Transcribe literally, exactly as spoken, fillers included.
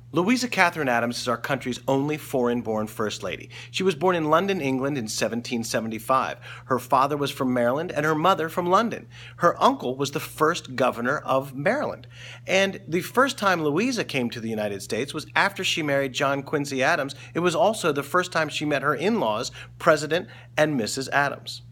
Louisa Catherine Adams is our country's only foreign-born First Lady. She was born in London, England in seventeen seventy-five. Her father was from Maryland and her mother from London. Her uncle was the first governor of Maryland. And the first time Louisa came to the United States was after she married John Quincy Adams. It was also the first time she met her in-laws, President and Missus Adams.